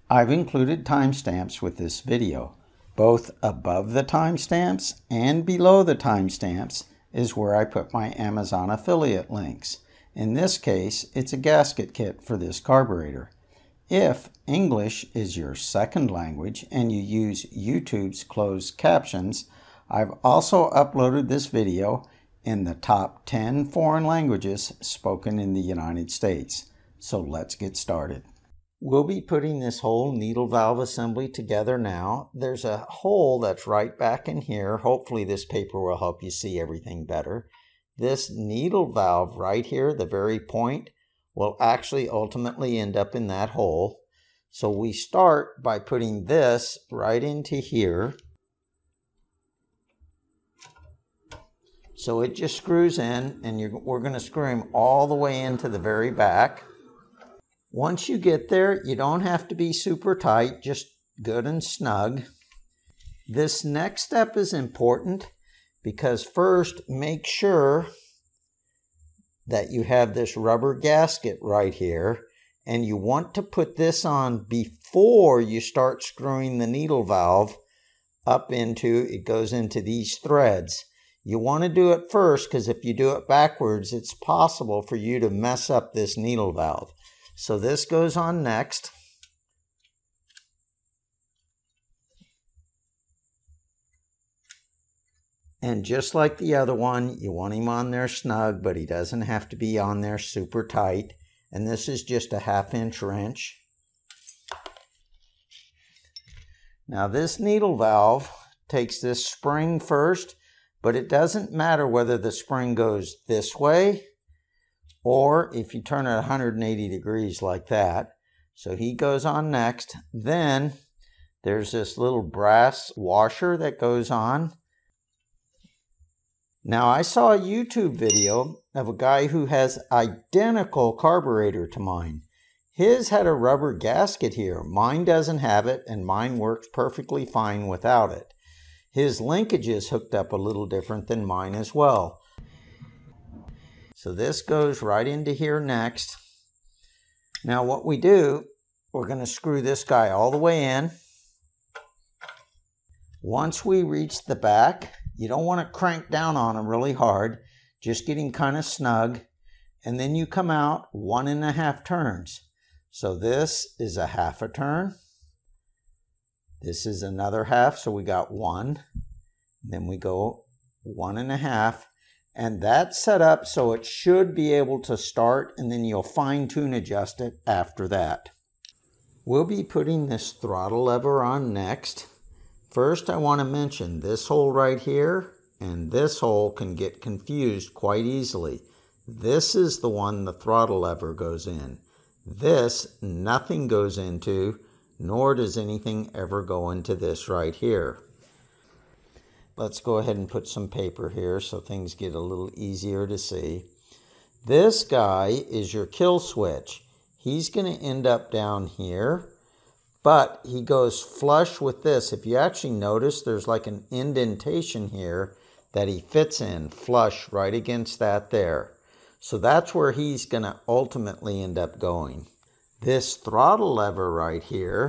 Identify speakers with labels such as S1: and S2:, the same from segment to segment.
S1: I've included timestamps with this video. Both above the timestamps and below the timestamps is where I put my Amazon affiliate links. In this case, it's a gasket kit for this carburetor. If English is your second language and you use YouTube's closed captions, I've also uploaded this video in the top 10 foreign languages spoken in the United States. So let's get started. We'll be putting this whole needle valve assembly together now. There's a hole that's right back in here. Hopefully this paper will help you see everything better. This needle valve right here, the very point, will actually ultimately end up in that hole. So we start by putting this right into here. So it just screws in, and we're going to screw him all the way into the very back. Once you get there, you don't have to be super tight, just good and snug. This next step is important because first, make sure that you have this rubber gasket right here, and you want to put this on before you start screwing the needle valve up into, it goes into these threads. You want to do it first because if you do it backwards, it's possible for you to mess up this needle valve. So this goes on next. And just like the other one, you want him on there snug, but he doesn't have to be on there super tight. And this is just a 1/2-inch wrench. Now this needle valve takes this spring first, but it doesn't matter whether the spring goes this way or if you turn it 180 degrees like that. So he goes on next. Then there's this little brass washer that goes on. Now I saw a YouTube video of a guy who has identical carburetor to mine. His had a rubber gasket here. Mine doesn't have it, and mine works perfectly fine without it. His linkage is hooked up a little different than mine as well. So this goes right into here next. Now what we do, we're going to screw this guy all the way in. Once we reach the back, you don't want to crank down on him really hard. Just get him kind of snug. And then you come out 1.5 turns. So this is a 1/2 turn. This is another 1/2, so we got 1. Then we go 1.5. And that's set up so it should be able to start, and then you'll fine-tune adjust it after that. We'll be putting this throttle lever on next. First, I want to mention this hole right here and this hole can get confused quite easily. This is the one the throttle lever goes in. This, nothing goes into, nor does anything ever go into this right here. Let's go ahead and put some paper here so things get a little easier to see. This guy is your kill switch. He's going to end up down here, but he goes flush with this. If you actually notice, there's like an indentation here that he fits in flush right against that there. So that's where he's going to ultimately end up going. This throttle lever right here,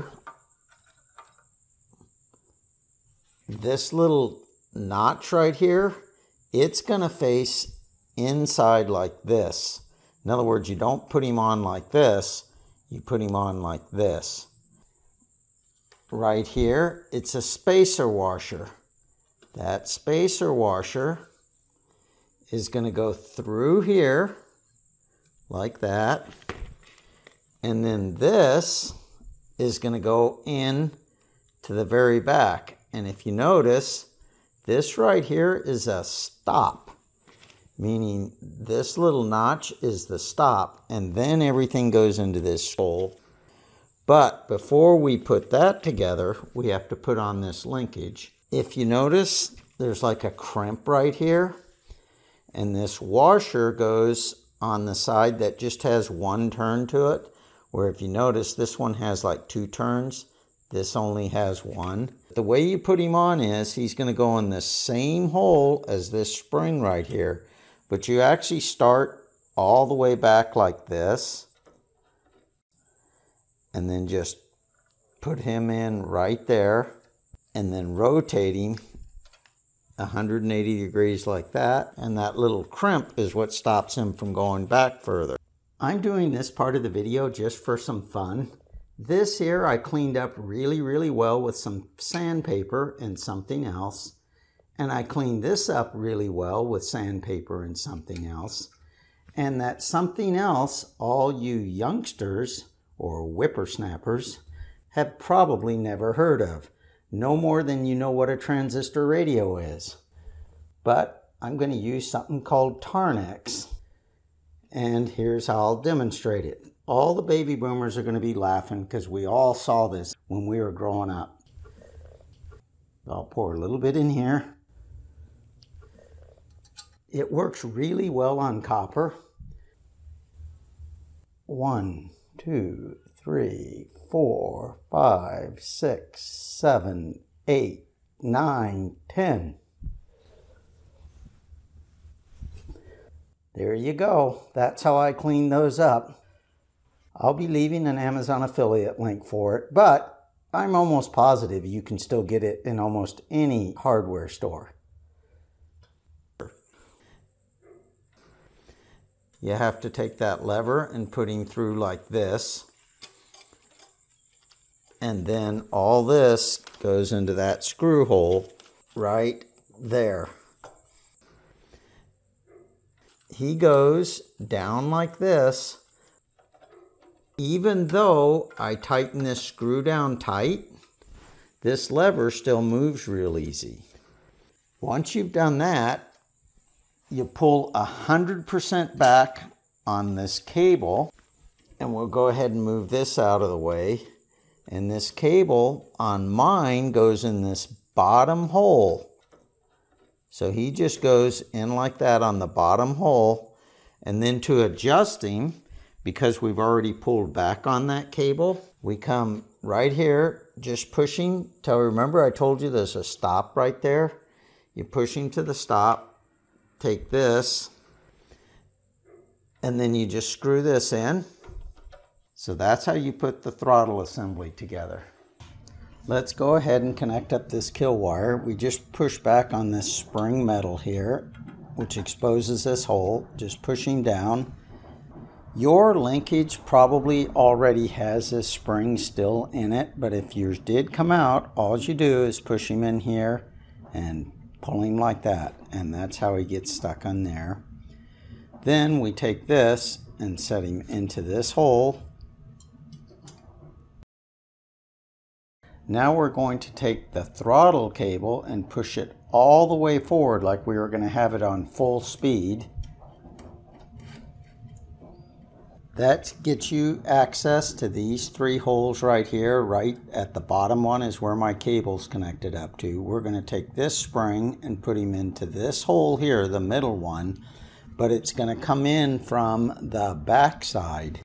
S1: this little notch right here, it's going to face inside like this. In other words, you don't put him on like this, you put him on like this. Right here, it's a spacer washer. That spacer washer is going to go through here like that. And then this is going to go in to the very back. And if you notice, this right here is a stop, meaning this little notch is the stop, and then everything goes into this hole. But before we put that together, we have to put on this linkage. If you notice, there's like a crimp right here, and this washer goes on the side that just has one turn to it, where if you notice, this one has like 2 turns. This only has 1. The way you put him on is he's going to go in the same hole as this spring right here, but you actually start all the way back like this and then just put him in right there, and then rotate him 180 degrees like that, and that little crimp is what stops him from going back further. I'm doing this part of the video just for some fun. This here I cleaned up really well with some sandpaper and something else, and I cleaned this up really well with sandpaper and something else, and that something else all you youngsters or whippersnappers have probably never heard of. No more than you know what a transistor radio is. But I'm going to use something called Tarn-X. And here's how I'll demonstrate it. All the baby boomers are going to be laughing because we all saw this when we were growing up. I'll pour a little bit in here. It works really well on copper. 1, 2, 3, 4, 5, 6, 7, 8, 9, 10. There you go. That's how I clean those up. I'll be leaving an Amazon affiliate link for it, but I'm almost positive you can still get it in almost any hardware store. You have to take that lever and put him through like this. And then all this goes into that screw hole right there. He goes down like this. Even though I tighten this screw down tight, this lever still moves real easy. Once you've done that, you pull 100% back on this cable, and we'll go ahead and move this out of the way. And this cable on mine goes in this bottom hole. So he just goes in like that on the bottom hole. And then to adjust him, because we've already pulled back on that cable, we come right here, just pushing till, remember I told you there's a stop right there? You push him to the stop, take this, and then you just screw this in. So that's how you put the throttle assembly together. Let's go ahead and connect up this kill wire. We just push back on this spring metal here, which exposes this hole. Just pushing down. Your linkage probably already has this spring still in it, but if yours did come out, all you do is push him in here and pull him like that, and that's how he gets stuck on there. Then we take this and set him into this hole. Now we're going to take the throttle cable and push it all the way forward like we were going to have it on full speed. That gets you access to these 3 holes right here. Right at the bottom one is where my cable's connected up to. We're going to take this spring and put him into this hole here, the middle one, but it's going to come in from the back side.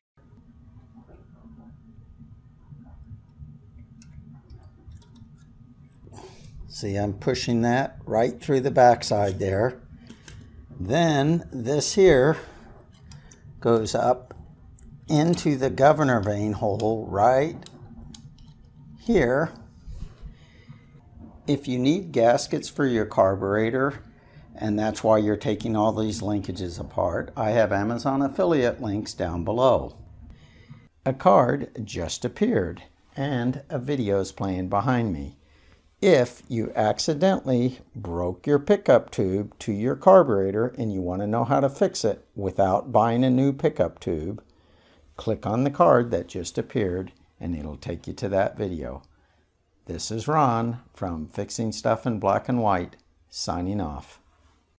S1: See, I'm pushing that right through the backside there. Then this here goes up into the governor vane hole right here. If you need gaskets for your carburetor, and that's why you're taking all these linkages apart, I have Amazon affiliate links down below. A card just appeared, and a video is playing behind me. If you accidentally broke your pickup tube to your carburetor and you want to know how to fix it without buying a new pickup tube, click on the card that just appeared and it'll take you to that video. This is Ron from Fixing Stuff in Black and White, signing off.